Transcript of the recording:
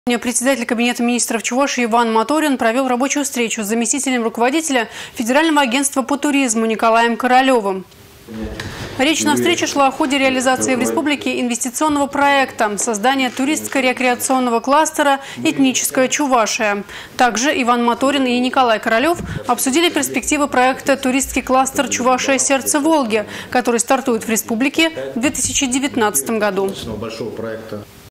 Председатель Кабинета министров Чувашии Иван Моторин провел рабочую встречу с заместителем руководителя Федерального агентства по туризму Николаем Королевым. Речь на встрече шла о ходе реализации в республике инвестиционного проекта создания туристско-рекреационного кластера «Этническая Чувашия». Также Иван Моторин и Николай Королев обсудили перспективы проекта «Туристский кластер Чувашия. Сердце Волги», который стартует в республике в 2019 году.